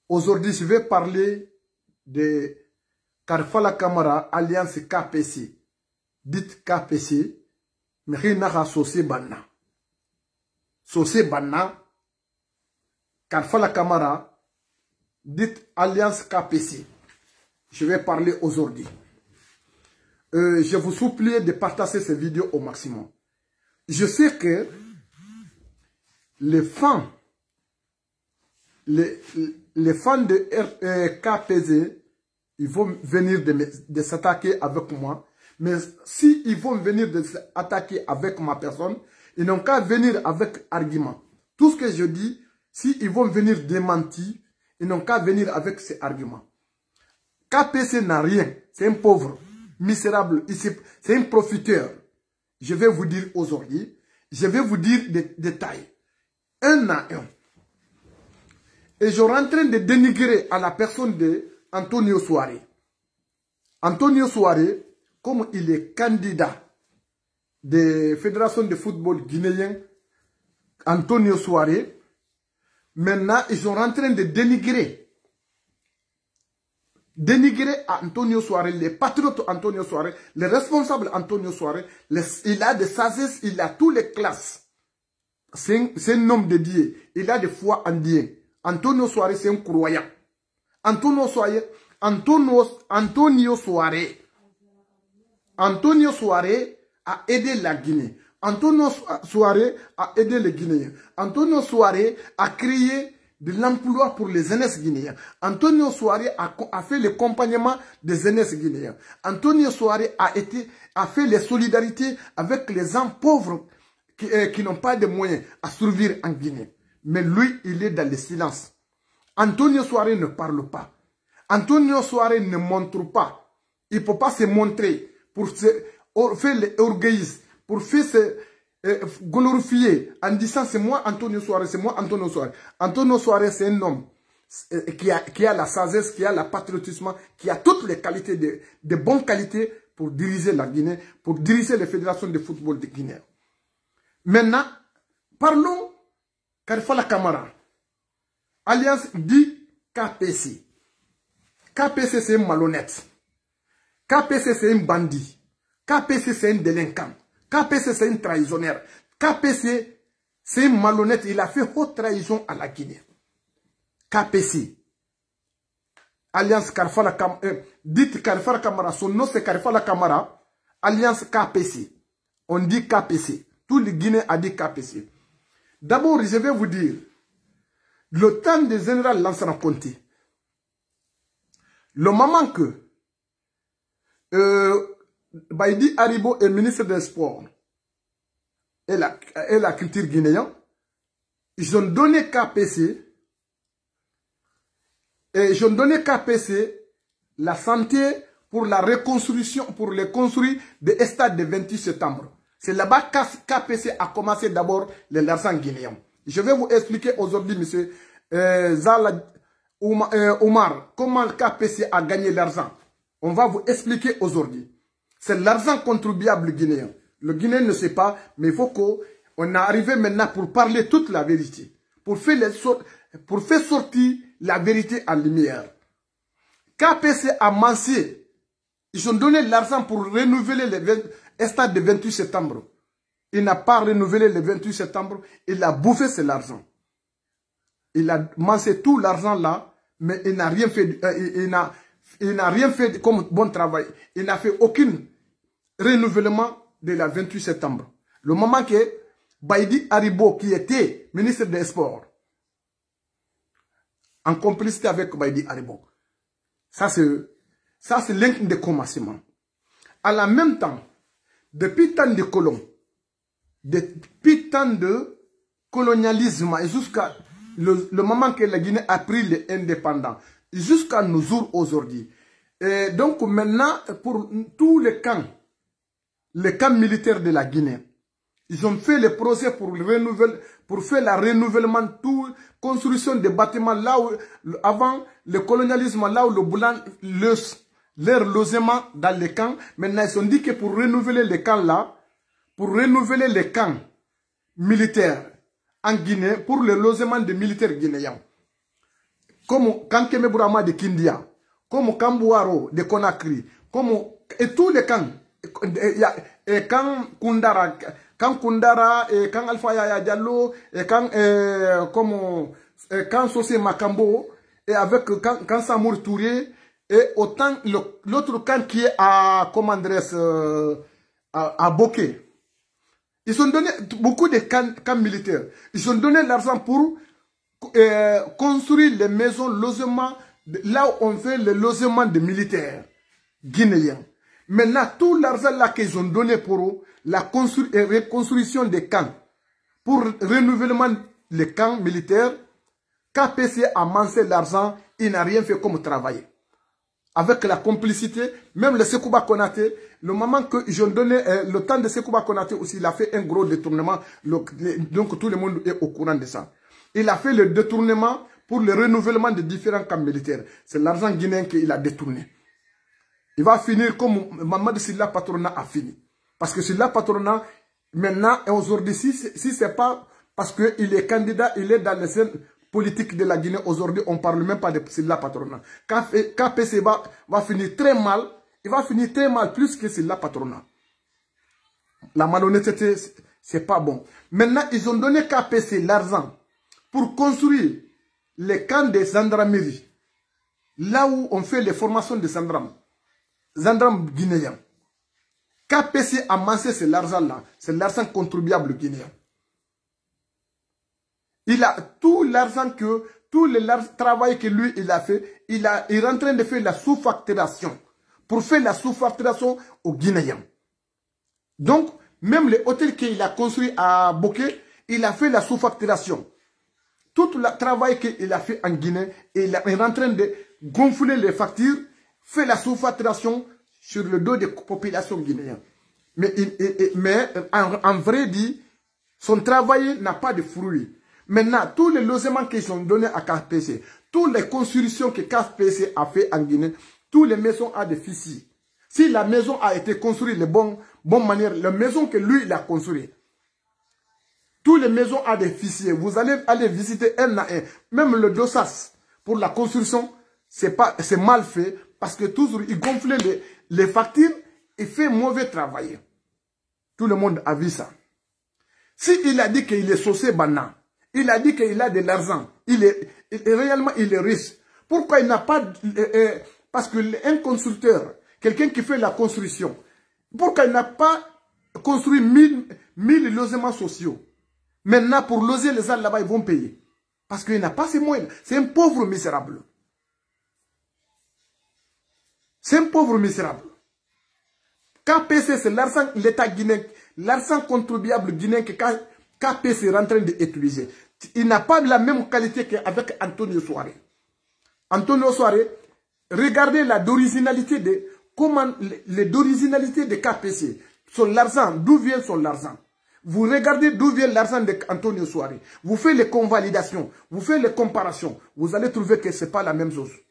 Aujourd'hui, je vais parler de Karfala Kamara, Alliance KPC. Dites KPC, mais rien n'a saucé banna. Saucé banna, Karfala Kamara, dites Alliance KPC. Je vais parler aujourd'hui. Je vous supplie de partager cette vidéo au maximum. Je sais que les fans de KPC, ils vont venir de s'attaquer avec moi. Mais s'ils vont venir de s'attaquer avec ma personne, ils n'ont qu'à venir avec argument. Tout ce que je dis, s'ils vont venir démentir, ils n'ont qu'à venir avec ces arguments. KPC n'a rien. C'est un pauvre, misérable, c'est un profiteur. Je vais vous dire aujourd'hui, je vais vous dire des détails. Un à un. Et je suis en train de dénigrer à la personne de Antonio Souaré. Antonio Souaré, comme il est candidat de Fédération de football guinéen, Antonio Souaré, maintenant ils sont en train de dénigrer Antonio Souaré, les patriotes Antonio Souaré, les responsables Antonio Souaré. Il a des sagesse, il a toutes les classes. C'est un homme de Dieu. Il a des foi en Dieu. Antonio Souaré, c'est un croyant. Antonio Souaré a aidé la Guinée. Antonio Souaré a aidé les Guinéens. Antonio Souaré a créé de l'emploi pour les jeunesses guinéens. Antonio Souaré a fait l'accompagnement des jeunesses guinéens. Antonio Souaré a fait les solidarités avec les gens pauvres qui n'ont pas de moyens à survivre en Guinée. Mais lui, il est dans le silence. Antonio Souaré ne parle pas. Antonio Souaré ne montre pas. Il ne peut pas se montrer pour faire l'orgueillisme, pour faire se glorifier en disant c'est moi Antonio Souaré, c'est moi Antonio Souaré. Antonio Souaré, c'est un homme qui a la sagesse, qui a le patriotisme, qui a toutes les qualités, de bonnes qualités pour diriger la Guinée, pour diriger les fédérations de football de Guinée. Maintenant, parlons Karfala Kamara. Alliance dit KPC. KPC, c'est un malhonnête. KPC, c'est un bandit. KPC, c'est un délinquant. KPC, c'est un trahisonnaire. KPC, c'est un malhonnête. Il a fait haute trahison à la Guinée. KPC. Alliance Karfala Kamara. Dites Karfala Kamara. Son nom, c'est Karfala Kamara. Alliance KPC. On dit KPC. Tout le Guinéen a dit KPC. D'abord, je vais vous dire, le temps du général Lansana Conté, le moment que Baïdi Haribo est ministre des Sports et la culture guinéenne, ils ont donné KPC et ils ont donné KPC la santé pour la reconstruction, pour le construire des stades du 28 septembre. C'est là-bas KPC a commencé d'abord l'argent guinéen. Je vais vous expliquer aujourd'hui, monsieur Zala Omar, comment le KPC a gagné l'argent. On va vous expliquer aujourd'hui. C'est l'argent contribuable guinéen. Le Guinéen ne sait pas, mais il faut qu'on arrive maintenant pour parler toute la vérité. Pour faire sortir la vérité en lumière. KPC a mancé. Ils ont donné l'argent pour renouveler les stades du 28 septembre. Il n'a pas renouvelé le 28 septembre. Il a bouffé cet argent. Il a mancé tout l'argent là, mais il n'a rien fait. Il n'a rien fait comme bon travail. Il n'a fait aucun renouvellement de la 28 septembre. Le moment que Baïdi Haribo, qui était ministre des Sports, en complicité avec Baïdi Haribo, ça c'est l'un des commencements. À la même temps, depuis tant de colons, depuis tant de colonialisme, jusqu'à le moment que la Guinée a pris l'indépendance, jusqu'à nos jours aujourd'hui. Et donc maintenant, pour tous les camps militaires de la Guinée, ils ont fait les projets pour faire le renouvellement, toute construction des bâtiments là où, avant le colonialisme, là où le blanc, leur logement dans les camps. Maintenant, ils ont dit que pour renouveler les camps là, pour renouveler les camps militaires en Guinée, pour le logement des militaires guinéens, comme Kankeme Bourama de Kindia, comme Kambouaro de Conakry, et tous les camps, et quand Kundara, et quand Alpha Yaya Diallo, et quand, quand Sosé Makambo, et avec quand Samour Touré, et autant l'autre camp qui est à, comment à Bokeh. Ils ont donné beaucoup de camps militaires. Ils ont donné l'argent pour construire les maisons, logements, là où on fait le logement des militaires guinéens. Maintenant, tout l'argent là qu'ils ont donné pour la reconstruction des camps, pour le renouvellement des camps militaires, KPC a mangé l'argent, il n'a rien fait comme travailler. Avec la complicité, même le Sekouba Konaté, le moment que ils ont donné, le temps de Sekouba Konaté aussi, il a fait un gros détournement, donc tout le monde est au courant de ça. Il a fait le détournement pour le renouvellement de différents camps militaires. C'est l'argent guinéen qu'il a détourné. Il va finir comme Mamadou Silla Patronat a fini. Parce que Silla Patronat, maintenant et aujourd'hui, si ce n'est pas parce qu'il est candidat, il est dans les scènes politiques de la Guinée, aujourd'hui, on ne parle même pas de Silla Patronat. KPC va finir très mal, il va finir très mal plus que Silla Patronat. La malhonnêteté, ce n'est pas bon. Maintenant, ils ont donné KPC l'argent pour construire les camps de gendarmerie, là où on fait les formations de gendarmes guinéens. KPC a massé cet argent-là, c'est l'argent contribuable guinéen. Il a tout l'argent tout le travail que lui, il a fait, il est en train de faire la sous-facturation, pour faire la sous-facturation aux Guinéens. Donc, même les hôtels qu'il a construits à Bokeh, il a fait la sous-facturation. Tout le travail qu'il a fait en Guinée, il est en train de gonfler les factures, fait la sous-facturation sur le dos des populations guinéennes. Mais en vrai dit, son travail n'a pas de fruits. Maintenant, tous les logements qui sont donnés à KPC, toutes les constructions que KPC a fait en Guinée, toutes les maisons ont des fichiers. Si la maison a été construite de bonne manière, la maison que lui, il a construite, toutes les maisons ont des fichiers. Vous allez aller visiter un à un. Même le dossage pour la construction, c'est mal fait parce que toujours il gonfle les factures et fait mauvais travail. Tout le monde a vu ça. Si il a dit qu'il est saucé banal, il a dit qu'il a de l'argent, réellement il est riche. Pourquoi il n'a pas... parce qu'un constructeur, quelqu'un qui fait la construction, pourquoi il n'a pas construit 1000 logements sociaux? Maintenant, pour loger les gens là-bas, ils vont payer. Parce qu'il n'a pas ces moyens. C'est un pauvre misérable. C'est un pauvre misérable. KPC, c'est l'argent, l'État guinéen, l'argent contribuable guinéen que KPC est en train d'utiliser. Il n'a pas la même qualité qu'avec Antonio Souaré. Antonio Souaré, regardez l'originalité de KPC. Son argent, d'où vient son argent? Vous regardez d'où vient l'argent d'Antonio Souaré. Vous faites les convalidations, vous faites les comparaisons. Vous allez trouver que ce n'est pas la même chose.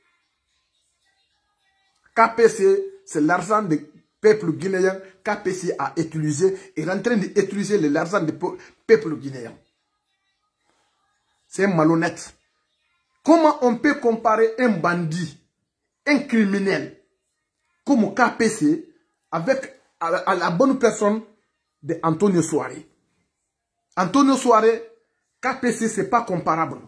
KPC, c'est l'argent du peuple guinéen. KPC a utilisé et est en train d'utiliser l'argent du peuple guinéen. C'est malhonnête. Comment on peut comparer un bandit, un criminel, comme KPC, avec à la bonne personne d'Antonio Souaré? Antonio Souaré, KPC, ce n'est pas comparable.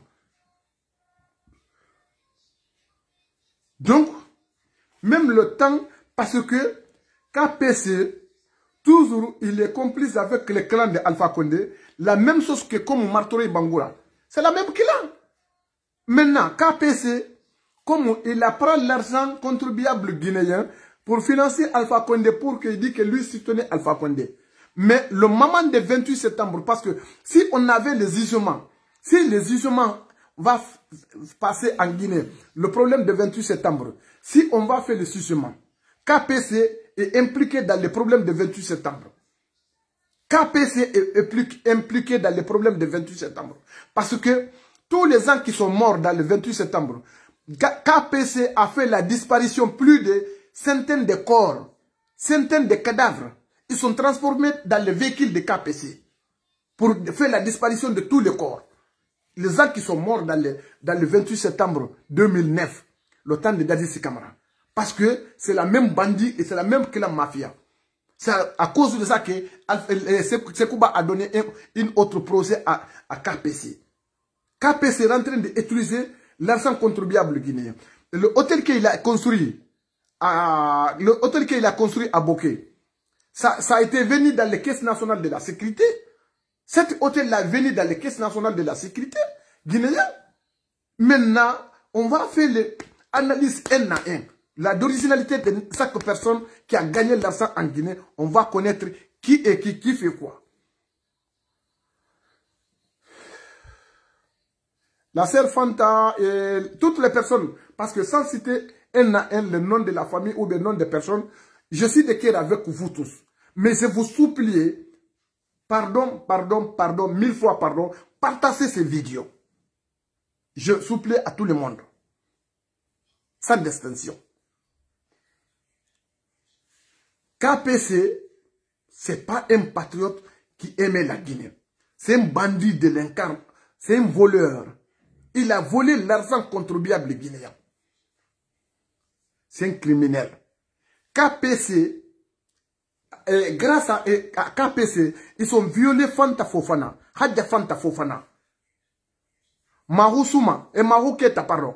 Donc, même le temps, parce que KPC, toujours, il est complice avec le clan de Alpha Condé, la même chose que comme Martoré Bangoura. C'est la même clan. Maintenant, KPC, comme il apprend l'argent contribuable guinéen pour financer Alpha Condé, pour qu'il dise que lui soutenait Alpha Condé. Mais le moment du 28 septembre, parce que si on avait les jugements, si les jugements vont passer en Guinée, le problème du 28 septembre, si on va faire le jugement, KPC est impliqué dans les problèmes du 28 septembre. KPC est impliqué dans les problèmes du 28 septembre. Parce que tous les gens qui sont morts dans le 28 septembre, KPC a fait la disparition plus de centaines de corps, centaines de cadavres. Ils sont transformés dans les véhicules de KPC pour faire la disparition de tous les corps. Les gens qui sont morts dans le 28 septembre 2009, le temps de Dadis Camara. Parce que c'est la même bandit et c'est la même clan mafia. C'est à cause de ça que Sekouba a donné une autre procès à KPC. KPC est en train d'utiliser l'argent contribuable guinéen. Le hôtel qu'il a construit à Boké, ça a été venu dans les caisses nationales de la sécurité. Cet hôtel-là est venu dans les caisses nationales de la sécurité guinéenne. Maintenant, on va faire l'analyse un à un. L'originalité de chaque personne qui a gagné l'argent en Guinée, on va connaître qui est qui fait quoi. La sœur Fanta et toutes les personnes, parce que sans citer un à un le nom de la famille ou le nom des personnes, je suis de cœur avec vous tous. Mais je vous supplie, pardon, 1000 fois pardon, partagez ces vidéos. Je supplie à tout le monde. Sans distinction. KPC, ce n'est pas un patriote qui aimait la Guinée. C'est un bandit délinquant. C'est un voleur. Il a volé l'argent contribuable guinéen. C'est un criminel. KPC, grâce à KPC, ils ont violé Fanta Fofana, Hadja Fanta Fofana, Mahou Souma, et Mahou Keta, pardon,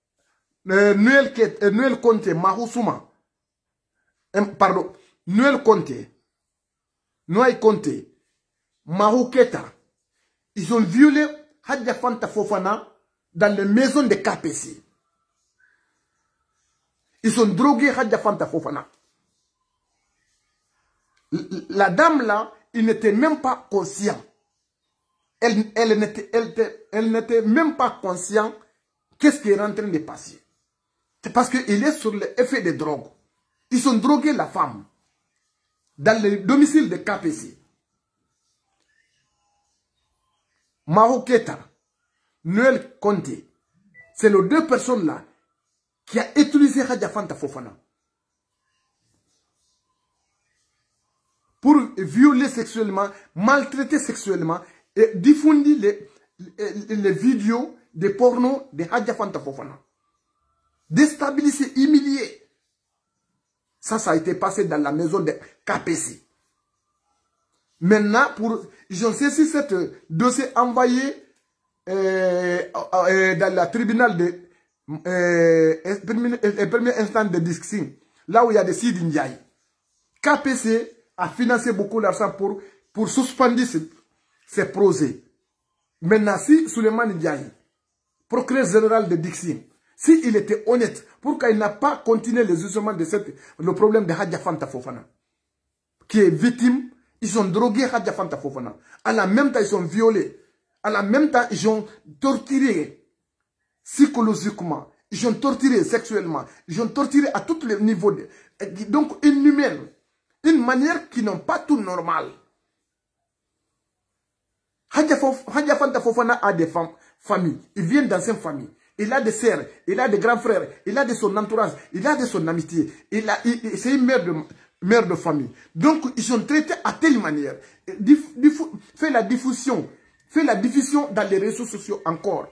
Noël Conte, Mahou Souma, pardon, Noël Conte, Mahou Keta, ils ont violé Hadja Fanta Fofana dans les maisons de KPC. Ils ont drogué Hadja Fanta Fofana. La dame là, il n'était même pas conscient. Elle n'était même pas consciente qu'est-ce qui est en train de passer. C'est parce qu'il est sur l'effet de drogue. Ils ont drogué la femme dans le domicile de KPC. Mahou Keta, Noël Conte, c'est les deux personnes là qui a utilisé Hadja Fanta Fofana pour violer sexuellement, maltraiter sexuellement et diffuser les vidéos de porno de Hadja Fanta Fofana. Déstabiliser, humilier. Ça a été passé dans la maison de KPC. Maintenant, je sais si ce dossier envoyé dans le tribunal de premier instant de discussion, là où il y a des Sidi Ndiaye. KPC a financé beaucoup d'argent pour suspendre ces projets. Maintenant, si Suleiman Ndiaye, procureur général de Dixie, s'il était honnête, pourquoi il n'a pas continué les usements de le problème de Hadja Fanta Fofana, qui est victime, ils ont drogué Hadja Fanta Fofana. À la même temps, ils ont violé. À la même temps, ils ont torturé psychologiquement. Ils ont torturé sexuellement. Ils ont torturé à tous les niveaux. Donc, inhumaine. Une manière qui n'est pas tout normal. Hadja Fanta Fofana a des familles. Il vient dans une famille. Il a des sœurs, il a des grands frères, il a de son entourage, il a de son amitié. C'est une mère de famille. Donc, ils sont traités à telle manière. Fait la diffusion dans les réseaux sociaux encore.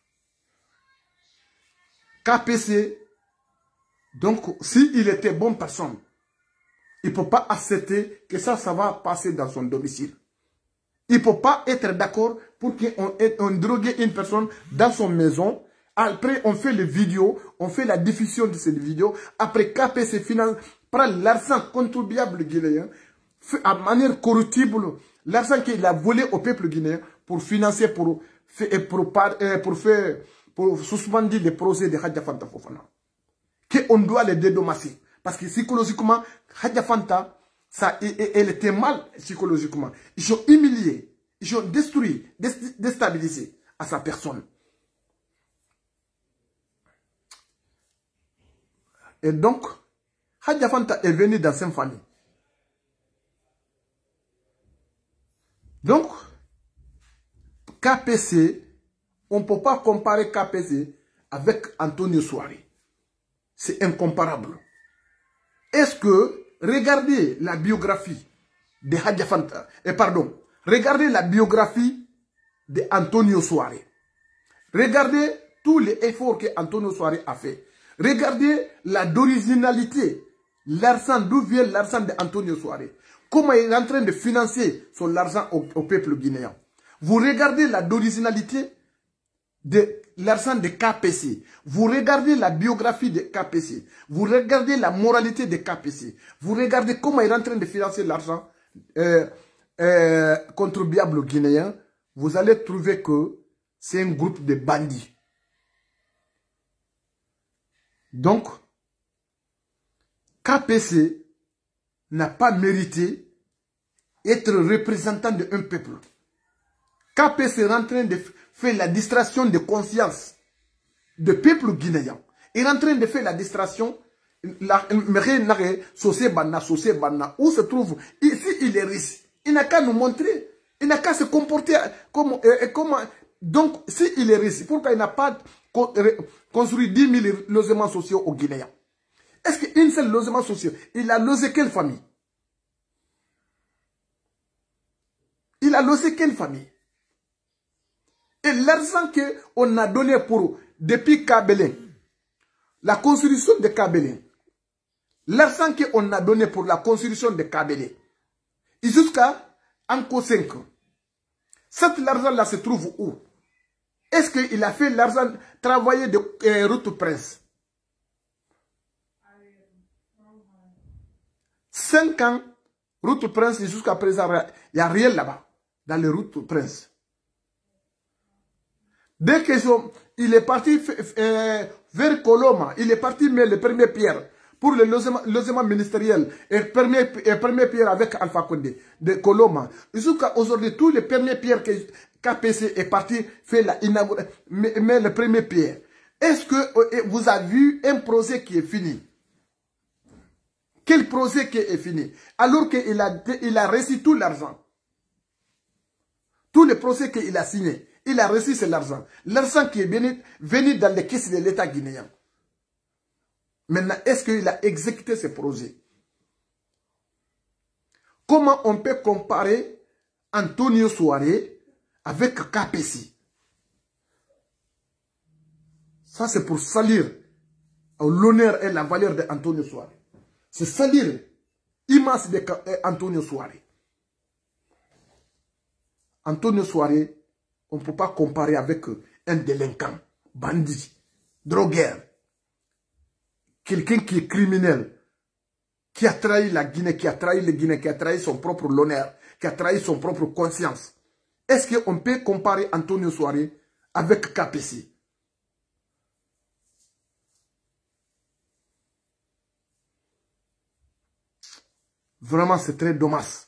KPC, donc, s'il était bonne personne, il ne peut pas accepter que ça va passer dans son domicile. Il ne peut pas être d'accord pour qu'on drogue une personne dans son maison. Après, on fait les vidéos, on fait la diffusion de ces vidéos. Après, KPC finance, prend l'argent contribuable guinéen, à manière corruptible, l'argent qu'il a volé au peuple guinéen pour financer, pour suspendre les projets de Hadja Fanta Fofana. Qu'on doit les dédommager. Parce que psychologiquement, Hadja Fanta, elle était mal psychologiquement. Ils ont humilié, ils ont détruit, déstabilisé à sa personne. Et donc, Hadja Fanta est venu dans cette famille. Donc, KPC, on ne peut pas comparer KPC avec Antonio Souaré. C'est incomparable. Est-ce que, regardez la biographie de Hadja Fanta, regardez la biographie de Antonio Souaré. Regardez tous les efforts que Antonio Soare a fait. Regardez la d'originalité. L'argent, d'où vient l'argent d'Antonio Soare. Comment il est en train de financer son argent au peuple guinéen. Vous regardez la d'originalité de l'argent de KPC. Vous regardez la biographie de KPC. Vous regardez la moralité de KPC. Vous regardez comment il est en train de financer l'argent contribuable guinéen. Vous allez trouver que c'est un groupe de bandits. Donc, KPC n'a pas mérité être représentant d'un peuple. KPC est en train de faire la distraction de conscience du peuple guinéen. Il est en train de faire la distraction où se trouve. Ici, il est riche. Il n'a qu'à nous montrer. Il n'a qu'à se comporter comme... Donc, s'il est riche, pourquoi il n'a pas construit 10 000 logements sociaux aux Guinéens? Est-ce qu'une seule logement social, il a logé quelle famille? Il a logé quelle famille? Et l'argent qu'on a donné depuis Kabelin, la construction de Kabelin, l'argent qu'on a donné pour la construction de Kabelin, jusqu'à Anko 5, cet argent-là se trouve où? Est-ce qu'il a fait l'argent travailler de route presse? 5 ans, route prince, jusqu'à présent, il n'y a rien là-bas, dans les routes prince. Dès qu'il est parti vers Koloma, il est parti mettre les premières pierres pour le logement ministériel et première pierre avec Alpha Condé de Koloma. Jusqu'à aujourd'hui, tous les premières pierres que KPC est parti faire mais les premières pierres. Est-ce que vous avez vu un projet qui est fini? Quel projet qui est fini? Alors qu'il a reçu tout l'argent. Tous les projets qu'il a signés, il a reçu cet argent. L'argent qui est venu dans les caisses de l'État guinéen. Maintenant, est-ce qu'il a exécuté ce projet? Comment on peut comparer Antonio Soare avec KPC? Ça, c'est pour salir l'honneur et la valeur d'Antonio Soare. C'est salir immense d'Antonio Soare. Antonio Soare, on ne peut pas comparer avec un délinquant, bandit, drogueur, quelqu'un qui est criminel, qui a trahi la Guinée, qui a trahi le Guinée, qui a trahi son propre honneur, qui a trahi son propre conscience. Est-ce qu'on peut comparer Antonio Soare avec KPC? Vraiment, c'est très dommage.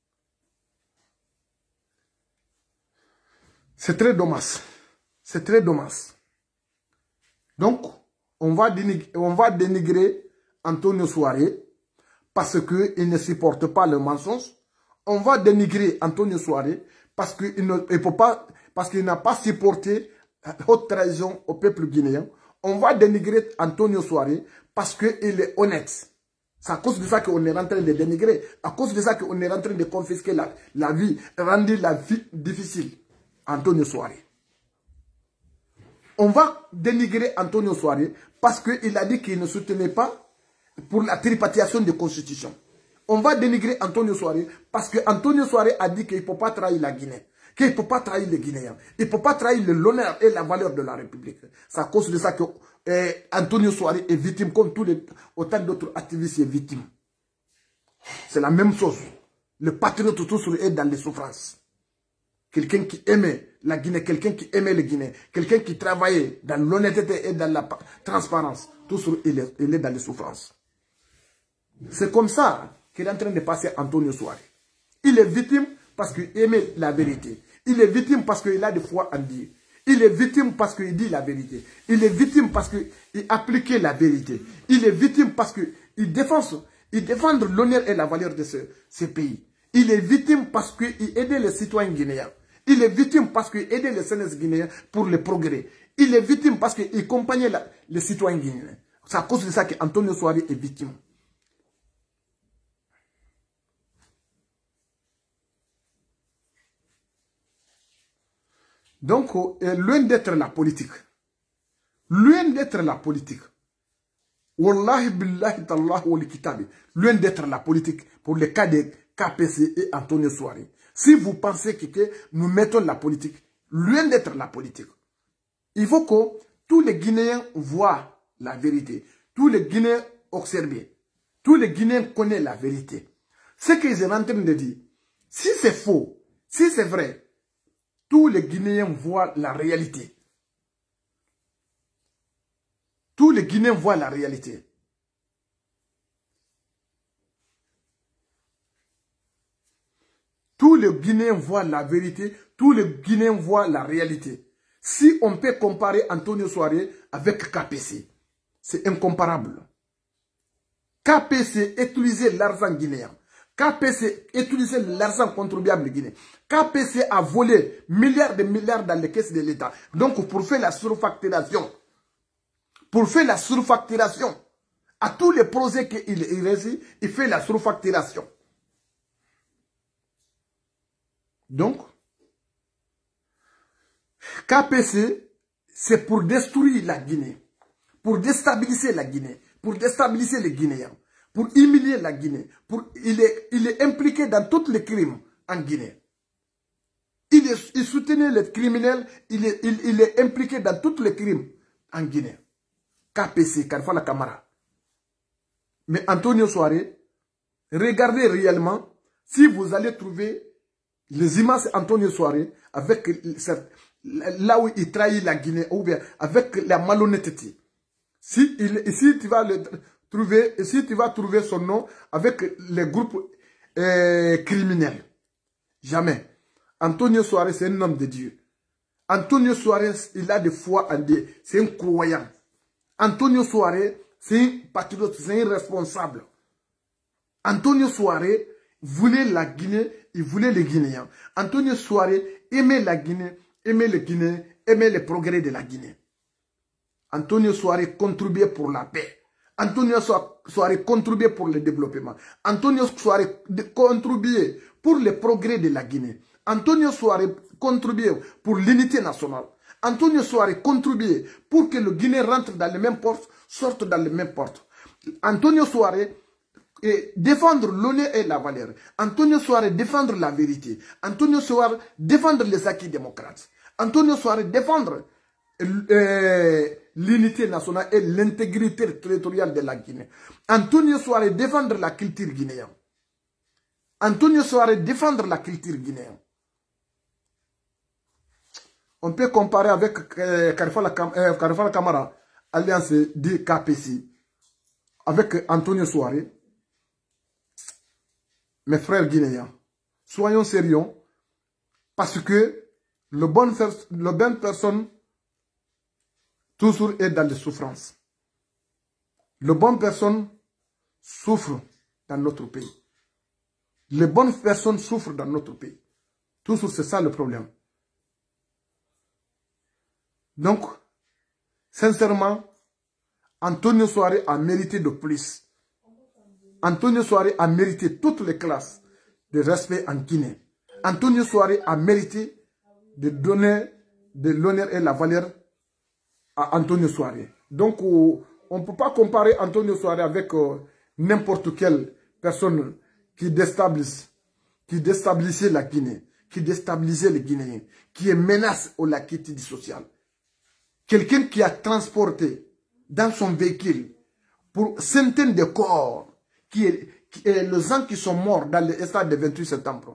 C'est très dommage. C'est très dommage. Donc, on va dénigrer Antonio Soare parce qu'il ne supporte pas le mensonge. On va dénigrer Antonio Soare parce qu'il n'a pas supporté haute trahison au peuple guinéen. On va dénigrer Antonio Soare parce qu'il est honnête. C'est à cause de ça qu'on est en train de dénigrer. À cause de ça qu'on est en train de confisquer la vie, rendre la vie difficile. Antonio Soare. On va dénigrer Antonio Soare parce qu'il a dit qu'il ne soutenait pas pour la tripartition de constitution. On va dénigrer Antonio Soare parce que Antonio Soare a dit qu'il ne peut pas trahir la Guinée, qu'il ne peut pas trahir les Guinéens, il ne peut pas trahir l'honneur et la valeur de la République. C'est à cause de ça que Antonio Soare est victime comme autant d'autres activistes sont victimes. C'est la même chose. Le patriote toujours est dans les souffrances. Quelqu'un qui aimait la Guinée, quelqu'un qui aimait le Guinée, quelqu'un qui travaillait dans l'honnêteté et dans la transparence, toujours il est dans les souffrances. C'est comme ça qu'il est en train de passer Antonio Soare. Il est victime parce qu'il aimait la vérité. Il est victime parce qu'il a de foi en Dieu. Il est victime parce qu'il dit la vérité. Il est victime parce qu'il appliquait la vérité. Il est victime parce qu'il défend l'honneur et la valeur de ce pays. Il est victime parce qu'il aidait les citoyens guinéens. Il est victime parce qu'il aidait les jeunes guinéens pour le progrès. Il est victime parce qu'il accompagnait les citoyens guinéens. C'est à cause de ça qu'Antonio Soare est victime. Donc, loin d'être la politique. Loin d'être la politique. Wallahi billahi tallah wal kitabi. Loin d'être la politique pour le cas de KPC et Antonio Souare. Si vous pensez que nous mettons la politique, loin d'être la politique. Il faut que tous les Guinéens voient la vérité. Tous les Guinéens observent. Tous les Guinéens connaissent la vérité. Ce qu'ils sont en train de dire, si c'est faux, si c'est vrai, tous les Guinéens voient la réalité. Tous les Guinéens voient la réalité. Tous les Guinéens voient la vérité. Tous les Guinéens voient la réalité. Si on peut comparer Antonio Souare avec KPC, c'est incomparable. KPC utilisait l'argent guinéen. KPC utilisait l'argent contribuable guinéen. KPC a volé milliards de milliards dans les caisses de l'État. Donc pour faire la surfacturation, à tous les projets qu'il réussit, il fait la surfacturation. Donc, KPC, c'est pour détruire la Guinée, pour déstabiliser la Guinée, pour déstabiliser les Guinéens, pour humilier la Guinée. Il est impliqué dans tous les crimes en Guinée. Il soutenait les criminels, il est impliqué dans tous les crimes en Guinée. KPC, Karfala Camara. Mais Antonio Souare, regardez réellement, si vous allez trouver les images Antonio Souare avec là où il trahit la Guinée, ou bien avec la malhonnêteté. Si tu vas le trouver, si tu vas trouver son nom avec les groupes criminels, jamais. Antonio Souare, c'est un homme de Dieu. Antonio Souare, il a de foi en Dieu. C'est un croyant. Antonio Souare, c'est un patriote, c'est un responsable. Antonio Souare voulait la Guinée, il voulait les Guinéens. Antonio Souare aimait la Guinée, aimait les Guinéens, aimait les progrès de la Guinée. Antonio Souare contribuait pour la paix. Antonio Souare contribuait pour le développement. Antonio Souare contribuait pour le progrès de la Guinée. Antonio Souare contribuait pour l'unité nationale. Antonio Souare contribuait pour que le Guinée rentre dans les mêmes portes, sorte dans les mêmes portes. Antonio Souare défendre l'honneur et la valeur. Antonio Souare défendre la vérité. Antonio Souare défendre les acquis démocrates. Antonio Souare défendre l'unité nationale et l'intégrité territoriale de la Guinée. Antonio Souare défendre la culture guinéenne. Antonio Souare défendre la culture guinéenne. On peut comparer avec Karfala Camara, alliance de KPC, avec Antonio Souare. Mes frères guinéens, soyons sérieux, parce que le bonne personne toujours est dans les souffrances. Le bonne personne souffre dans notre pays. Les bonnes personnes souffrent dans notre pays. Toujours c'est ça le problème. Donc, sincèrement, Antonio Souare a mérité de plus. Antonio Souare a mérité toutes les classes de respect en Guinée. Antonio Souare a mérité de donner de l'honneur et la valeur à Antonio Souare. Donc, on ne peut pas comparer Antonio Souare avec n'importe quelle personne qui déstabilisait la Guinée, qui déstabilisait les Guinéens, qui est menace au laquité social. Quelqu'un qui a transporté dans son véhicule pour centaines de corps, qui est les gens qui sont morts dans l'estat du 28 septembre.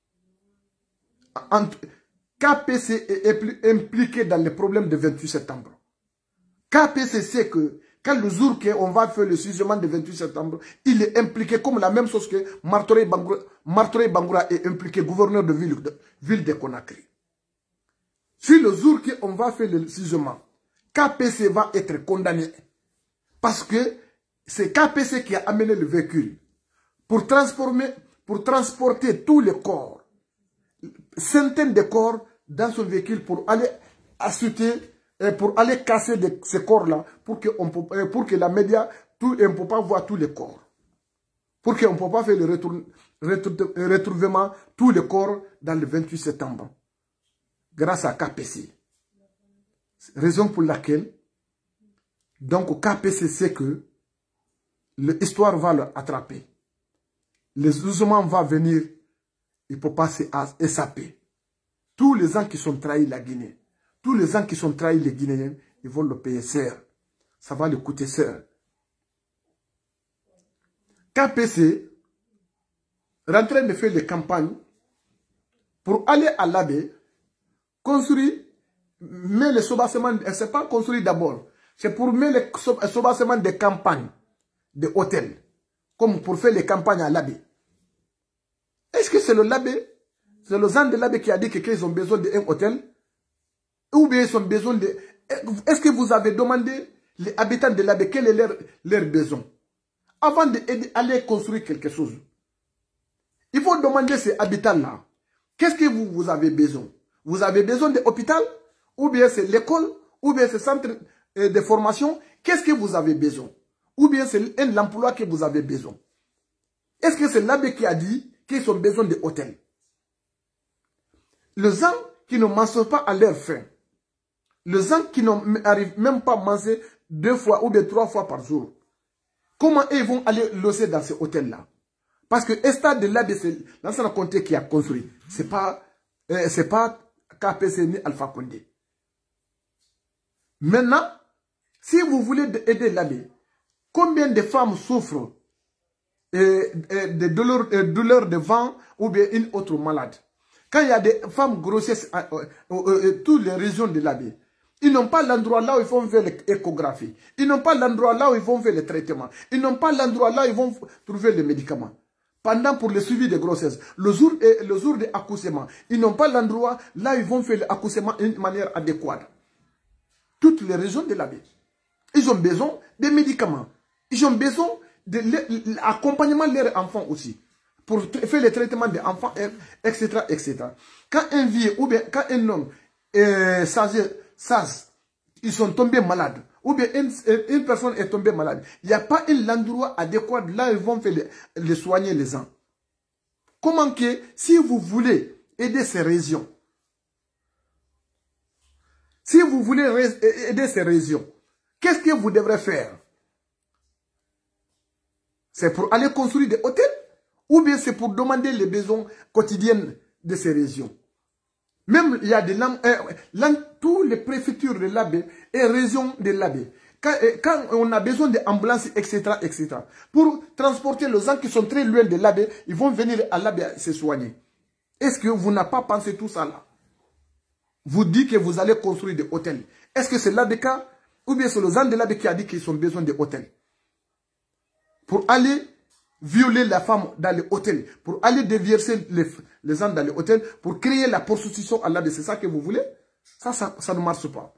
KPC est impliqué dans les problèmes du 28 septembre. KPC sait que quand le jour qu'on va faire le jugement du 28 septembre, il est impliqué comme la même chose que Martorey Bangoura est impliqué, gouverneur de ville de Conakry. Si le jour qu'on va faire le jugement, KPC va être condamné. Parce que c'est KPC qui a amené le véhicule pour transporter tous les corps, centaines de corps dans son véhicule pour aller acheter, pour aller casser ces corps-là, pour que la média, on ne peut pas voir tous les corps. Pour qu'on ne peut pas faire le retrouvement tous les corps dans le 28 septembre. grâce à KPC. Raison pour laquelle, donc KPC sait que l'histoire va l'attraper. Les Ousmans vont venir, il ne peut pas s'échapper. Tous les gens qui sont trahis la Guinée, tous les gens qui sont trahis les Guinéens, ils vont le payer cher. Ça va le coûter cher. KPC est en train de faire des campagnes pour aller à l'abbé, construire, mais le soubassement, ce n'est pas construire d'abord, c'est pour mettre le soubassement des campagnes, des hôtels, comme pour faire les campagnes à l'abbé. Est-ce que c'est le l'abbé, c'est le gens de l'abbé qui a dit qu'ils ont besoin d'un hôtel? Ou bien ils ont besoin de... Est-ce que vous avez demandé les habitants de l'abbé quel est leur besoin? Avant d'aller construire quelque chose, il faut demander ces habitants-là, qu'est-ce que vous avez besoin? Vous avez besoin de l'hôpital? Ou bien c'est l'école? Ou bien c'est le centre de formation? Qu'est-ce que vous avez besoin? Ou bien c'est l'emploi que vous avez besoin? Est-ce que c'est l'abbé qui a dit qu'ils ont besoin d'hôtel? Les gens qui ne mangent pas à leur faim, les gens qui n'arrivent même pas à manger 2 fois ou bien 3 fois par jour, comment ils vont aller loger dans ce hôtel-là? Parce que l'État de l'abbé, c'est l'ancien comté qui a construit. Ce n'est pas KPC ni Alpha Condé. Maintenant, si vous voulez aider l'abbé, combien de femmes souffrent de douleurs de ventre ou bien une autre malade? Quand il y a des femmes grossesses toutes les régions de l'abbé, ils n'ont pas l'endroit là où ils vont faire l'échographie. Ils n'ont pas l'endroit là où ils vont faire le traitement. Ils n'ont pas l'endroit là où ils vont trouver les médicaments. Pendant pour le suivi de grossesse, le jour de l'accouchement, ils n'ont pas l'endroit là où ils vont faire l'accouchement d'une manière adéquate. Toutes les régions de l'abbé, ils ont besoin de médicaments. Ils ont besoin de l'accompagnement de leurs enfants aussi. Pour faire le traitement des enfants, etc., etc. Quand un vieux ou bien quand un homme sage, ils sont tombés malades, ou bien une personne est tombée malade, il n'y a pas un endroit adéquat là où ils vont faire les soigner les gens. Comment que, si vous voulez aider ces régions, si vous voulez aider ces régions, qu'est-ce que vous devrez faire? C'est pour aller construire des hôtels? Ou bien c'est pour demander les besoins quotidiens de ces régions? Même il y a des tous les préfectures de l'abbé et régions de l'abbé. Quand on a besoin d'ambulances, etc., etc., pour transporter les gens qui sont très loin de l'abbé, ils vont venir à l'abbé se soigner. Est-ce que vous n'avez pas pensé tout ça là? Vous dites que vous allez construire des hôtels. Est-ce que c'est là le cas? Ou bien c'est les gens de l'abbé qui a dit qu'ils ont besoin de hôtels? Pour aller violer la femme dans les hôtels, pour aller déverser les gens dans les hôtels, pour créer la prostitution à l'abbé. C'est ça que vous voulez? Ça ne marche pas.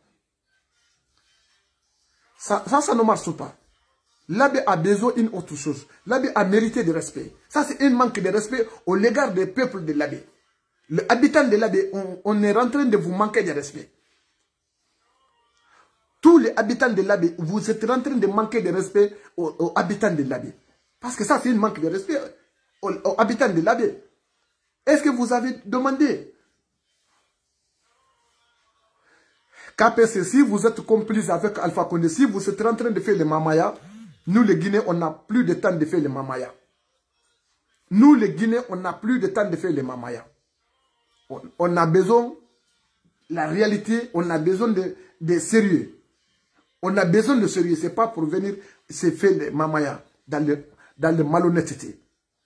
Ça ne marche pas. L'abbé a besoin d'une autre chose. L'abbé a mérité de respect. Ça, c'est un manque de respect au l'égard des peuples de l'abbé. Les habitants de l'abbé, on est en train de vous manquer de respect. Tous les habitants de l'abbé, vous êtes en train de manquer de respect aux habitants de l'abbé. Parce que ça, c'est un manque de respect aux habitants de l'abbé. Est-ce que vous avez demandé? KPC, si vous êtes complice avec Alpha Condé, si vous êtes en train de faire les mamaya, nous les Guinéens, on n'a plus de temps de faire les mamaya. Nous les Guinéens, on n'a plus de temps de faire les mamaya. On a besoin de la réalité, on a besoin de sérieux. On a besoin de sérieux, ce n'est pas pour venir se faire les mamaya dans le malhonnêteté.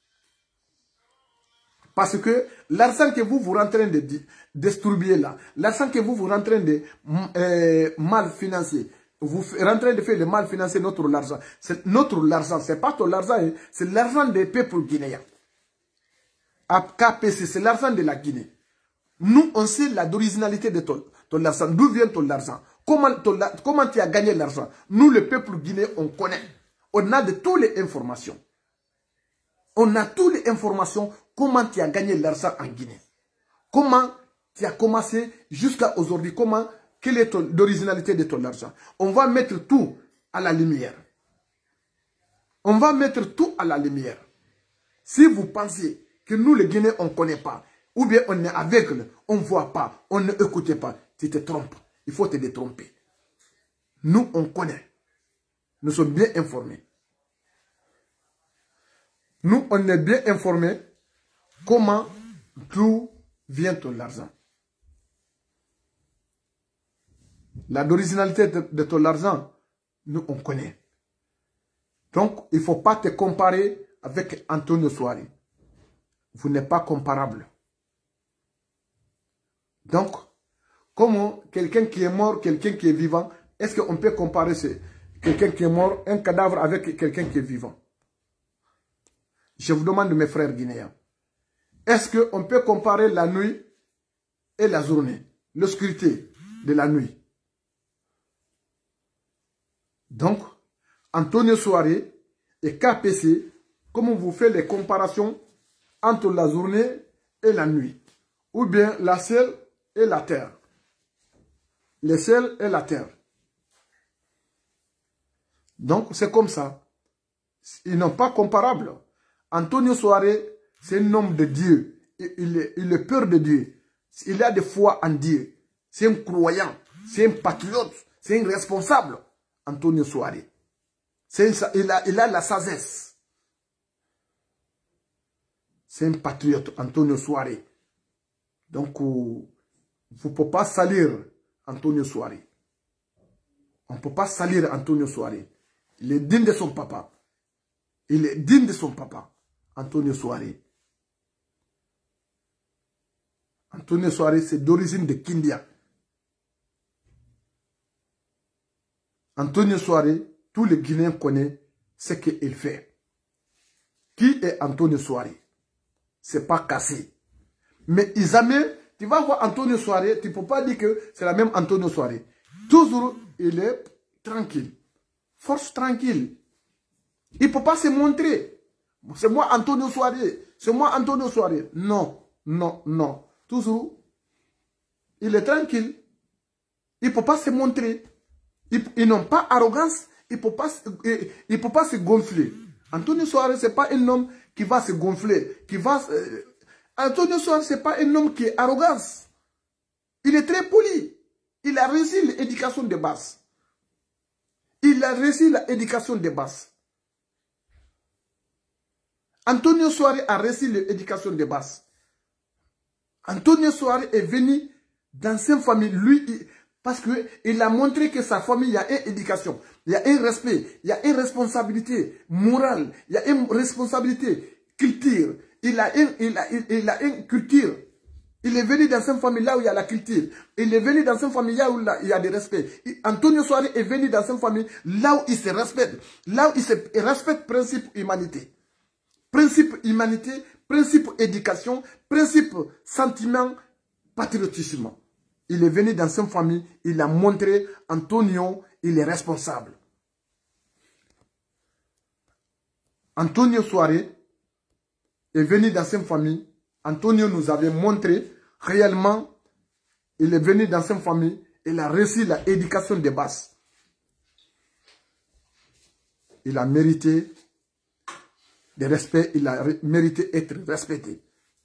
Parce que l'argent que vous rentrez de distribuer là, l'argent que vous rentrez de mal financer, vous rentrez de faire le mal financer notre argent. C'est notre argent, ce n'est pas ton argent, c'est l'argent des peuples guinéens. À KPC, c'est l'argent de la Guinée. Nous, on sait l'originalité de ton argent. D'où vient ton argent? Comment tu as gagné l'argent? Nous, le peuple guinéen, on connaît. On a de toutes les informations. On a toutes les informations. Comment tu as gagné l'argent en Guinée? Comment tu as commencé jusqu'à aujourd'hui? Quelle est l'originalité de ton argent? On va mettre tout à la lumière. On va mettre tout à la lumière. Si vous pensez que nous, les Guinéens, on ne connaît pas, Ou bien on est aveugle, on ne voit pas, on ne écoute pas. Tu te trompes. Il faut te détromper. Nous, on connaît. Nous sommes bien informés. Nous, on est bien informés comment, d'où vient ton argent. L'originalité de ton argent, nous, on connaît. Donc, il ne faut pas te comparer avec Antonio Souare. Vous n'êtes pas comparable. Donc, comment quelqu'un qui est mort, quelqu'un qui est vivant, est-ce qu'on peut comparer quelqu'un qui est mort, un cadavre avec quelqu'un qui est vivant? Je vous demande, mes frères guinéens, est-ce qu'on peut comparer la nuit et la journée, l'obscurité de la nuit? Donc, Antonio Souare et KPC, comment vous faites les comparaisons entre la journée et la nuit? Ou bien la ciel et la terre. Le ciel et la terre. Donc, c'est comme ça. Ils n'ont pas comparable. Antonio Souare, c'est un homme de Dieu. Il est peur de Dieu. Il a de foi en Dieu. C'est un croyant. C'est un patriote. C'est un responsable. Antonio Souare. Il a la sagesse. C'est un patriote, Antonio Souare. Donc, vous ne pouvez pas salir Antonio Souare. On ne peut pas salir Antonio Souare. Il est digne de son papa. Il est digne de son papa. Antonio Souare. Antonio Souare, c'est d'origine de Kindia. Antonio Souare, tous les Guinéens connaissent ce qu'il fait. Qui est Antonio Souare? C'est pas cassé. Mais jamais, tu vas voir Antonio Souare, tu ne peux pas dire que c'est la même Antonio Souare. Toujours, il est tranquille. Force tranquille. Il ne peut pas se montrer. C'est moi Antonio Souare. C'est moi Antonio Souare. Non, non, non. Toujours, il est tranquille. Il ne peut pas se montrer. Ils n'ont pas arrogance. Il ne peut pas se gonfler. Antonio Souare, ce n'est pas un homme qui va se gonfler. Antonio Souare, ce n'est pas un homme qui est arrogant. Il est très poli. Il a réussi l'éducation de base. Il a réussi l'éducation de base. Antonio Souare a réussi l'éducation de base. Antonio Souare est venu dans une famille, lui, parce qu'il a montré que sa famille, il y a une éducation, il y a un respect, il y a une responsabilité morale, il y a une responsabilité culture. Il a une culture. Il est venu dans une famille là où il y a la culture. Il est venu dans une famille là où il y a des respects. Antonio Souare est venu dans une famille là où il se respecte. Là où il se respecte principe humanité. Principe humanité, principe éducation, principe sentiment, patriotisme. Il est venu dans une famille, il a montré Antonio, il est responsable. Antonio Souare est venu dans une famille. Antonio nous avait montré réellement, il est venu dans une famille, il a réussi l'éducation de base. Il a mérité de respect, il a mérité d'être respecté.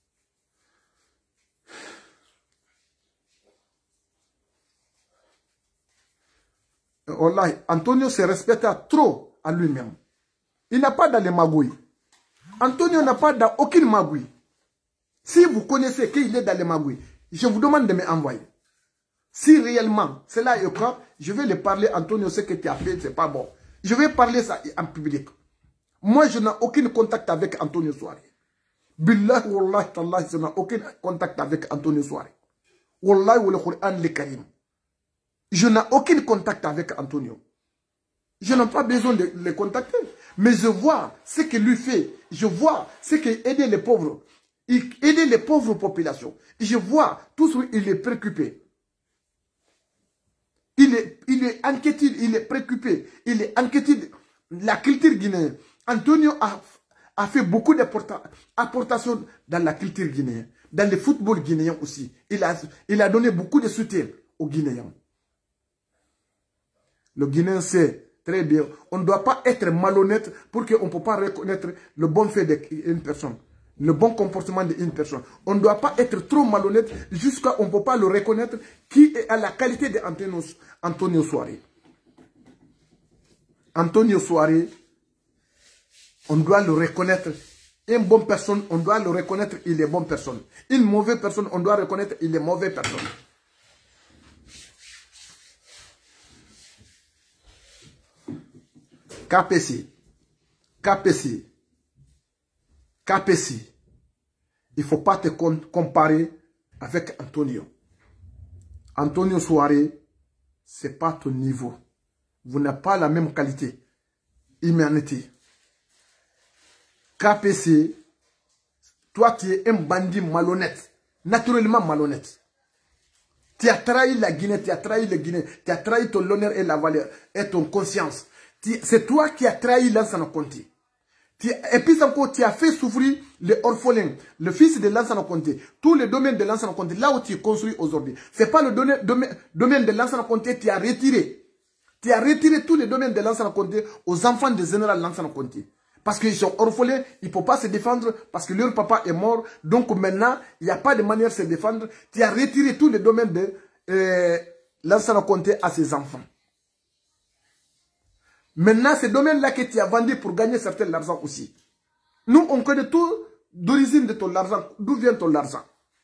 Wallahi, Antonio se respecte trop à lui-même. Il n'a pas dans les magouilles. Antonio n'a pas dans aucune magouille. Si vous connaissez qu'il est dans les magouilles, je vous demande de me envoyer. Si réellement cela est quoi, je vais le parler, Antonio, ce que tu as fait, c'est pas bon. Je vais parler ça en public. Moi, je n'ai aucun contact avec Antonio Souare. Billahi, wallahi, tallahi, je n'ai aucun contact avec Antonio Souare. Wallahi, wa Qur'an le Karim. Je n'ai aucun contact avec Antonio. Je n'ai pas besoin de le contacter. Mais je vois ce qu'il lui fait. Je vois ce qu'il aide les pauvres. Il aide les pauvres populations. Je vois tout ce qu'il est préoccupé. Il est inquiété, il est préoccupé. Il est inquiété de la culture guinéenne. Antonio a fait beaucoup d'apportations dans la culture guinéenne. Dans le football guinéen aussi. Il a donné beaucoup de soutien aux Guinéens. Le Guinéen sait très bien. On ne doit pas être malhonnête pour qu'on ne peut pas reconnaître le bon fait d'une personne. le bon comportement d'une personne. On ne doit pas être trop malhonnête jusqu'à on ne peut pas le reconnaître qui est à la qualité d'Antonio Souare. Antonio Souare, on doit le reconnaître. Une bonne personne, on doit le reconnaître, il est bonne personne. Une mauvaise personne, on doit reconnaître, il est mauvaise personne. KPC. Il ne faut pas te comparer avec Antonio. Antonio Souare, ce n'est pas ton niveau. Vous n'avez pas la même qualité. Humanité. KPC, toi tu es un bandit malhonnête. Naturellement malhonnête. Tu as trahi la Guinée, tu as trahi le Guinée, tu as trahi ton honneur et la valeur et ton conscience. C'est toi qui as trahi Lansana Conté. Et puis encore, tu as fait souffrir les orphelins, le fils de Lansana Conté, tous les domaines de Lansana Conté, là où tu es construit aujourd'hui. Ce n'est pas le domaine de Lansana Conté, tu as retiré. Tu as retiré tous les domaines de Lansana Conté aux enfants du général Lansana Conté. Parce qu'ils sont orphelins, ils ne peuvent pas se défendre parce que leur papa est mort. Donc maintenant, il n'y a pas de manière de se défendre. Tu as retiré tous les domaines de Lansana Conté à ses enfants. Maintenant, ces domaines-là que tu as vendus pour gagner certain argent aussi. Nous, on connaît tout d'origine de ton argent. D'où vient ton argent?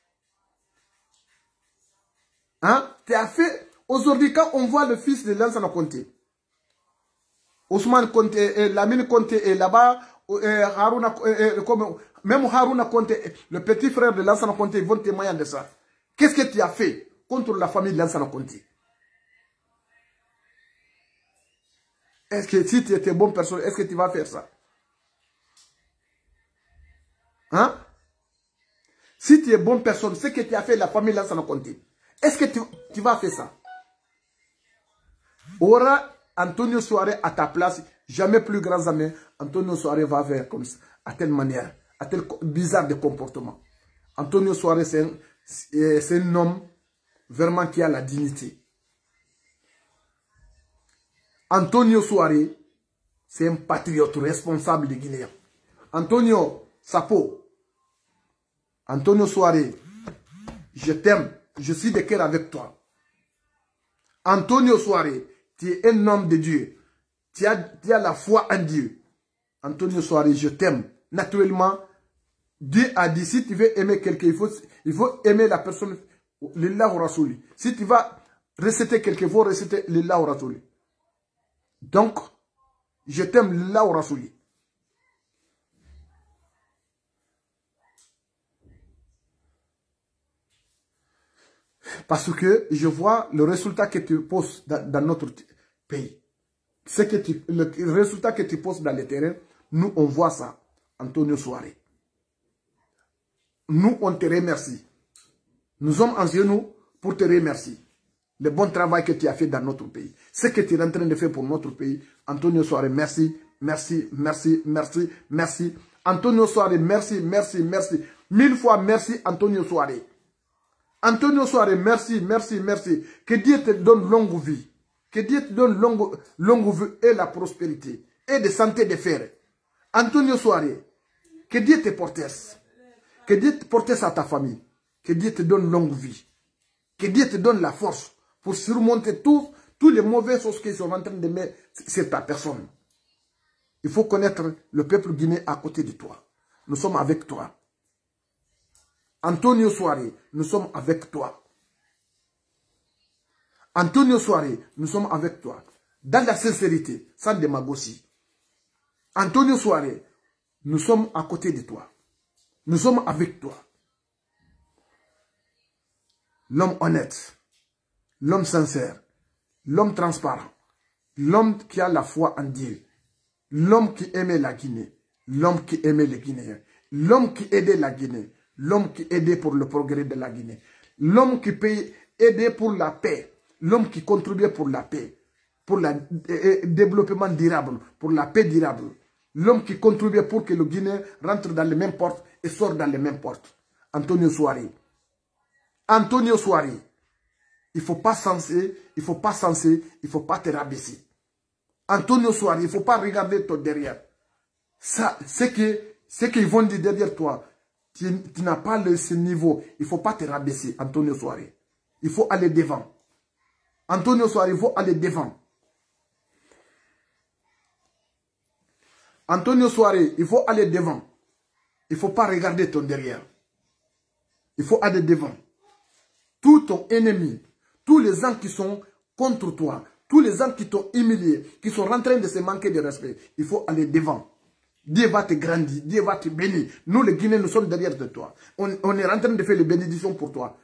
Hein? Tu as fait... Aujourd'hui, quand on voit le fils de Lansana Conté, Ousmane Conté, Lamine Conté est là-bas, même Haruna Conté, le petit frère de Lansana Conté, ils vont témoigner de ça. Qu'est-ce que tu as fait contre la famille de Lansana Conté? Est-ce que si tu étais bonne personne, est-ce que tu vas faire ça? Hein? Si tu es bonne personne, ce que tu as fait la famille Lansana Conté, est-ce que tu vas faire ça? Aura Antonio Souare à ta place, jamais plus grand jamais, Antonio Souare va faire comme ça, à telle manière, à tel bizarre de comportement. Antonio Souare, c'est un homme vraiment qui a la dignité. Antonio Souare, c'est un patriote responsable des Guinéens. Antonio Sapo, Antonio Souare, je t'aime, je suis de cœur avec toi. Antonio Souare, tu es un homme de Dieu. Tu as la foi en Dieu. Antonio Souare, je t'aime. Naturellement, Dieu a dit, si tu veux aimer quelqu'un, il faut aimer la personne, l'Illah ou Rasouli. Si tu vas reciter quelqu'un, il faut reciter l'Illah ou Rasouli. Donc, je t'aime l'Illah ou Rasouli. Parce que je vois le résultat que tu poses dans notre pays. Le résultat que tu poses dans le terrain, nous on voit ça, Antonio Souare. Nous on te remercie. Nous sommes en genoux pour te remercier. Le bon travail que tu as fait dans notre pays. Ce que tu es en train de faire pour notre pays, Antonio Souare, merci, merci, merci, merci, merci. Antonio Souare, merci, merci, merci. 1000 fois merci, Antonio Souare. Antonio Souare, merci, merci, merci. Que Dieu te donne longue vie. Que Dieu te donne longue vie et la prospérité. Et de santé de fer. Antonio Souare, que Dieu te protège. Que Dieu te protège à ta famille. Que Dieu te donne longue vie. Que Dieu te donne la force pour surmonter tous les mauvaises choses qu'ils sont en train de mettre sur ta personne. Il faut connaître le peuple guinéen à côté de toi. Nous sommes avec toi. Antonio Souare, nous sommes avec toi. Antonio Souare, nous sommes avec toi. Dans la sincérité, sans démagogie. Antonio Souare, nous sommes à côté de toi. Nous sommes avec toi. L'homme honnête, l'homme sincère, l'homme transparent, l'homme qui a la foi en Dieu, l'homme qui aimait la Guinée, l'homme qui aimait les Guinéens, l'homme qui aidait la Guinée, l'homme qui aidait pour le progrès de la Guinée, l'homme qui aidait pour la paix, l'homme qui contribuait pour la paix, pour le développement durable, pour la paix durable, l'homme qui contribuait pour que le Guinée rentre dans les mêmes portes et sorte dans les mêmes portes. Antonio Souare. Antonio Souare, il ne faut pas censer, il ne faut pas censer, il ne faut pas te rabaisser. Antonio Souare, il ne faut pas regarder ton derrière. Ça, ce qu'ils vont dire derrière toi, tu n'as pas ce niveau. Il ne faut pas te rabaisser, Antonio Souare. Il faut aller devant. Antonio Souare, il faut aller devant. Antonio Souare, il faut aller devant. Il ne faut pas regarder ton derrière. Il faut aller devant. Tout ton ennemi, tous les gens qui sont contre toi, tous les gens qui t'ont humilié, qui sont en train de se manquer de respect, il faut aller devant. Dieu va te grandir, Dieu va te bénir. Nous, les Guinéens, nous sommes derrière de toi. On est en train de faire les bénédictions pour toi.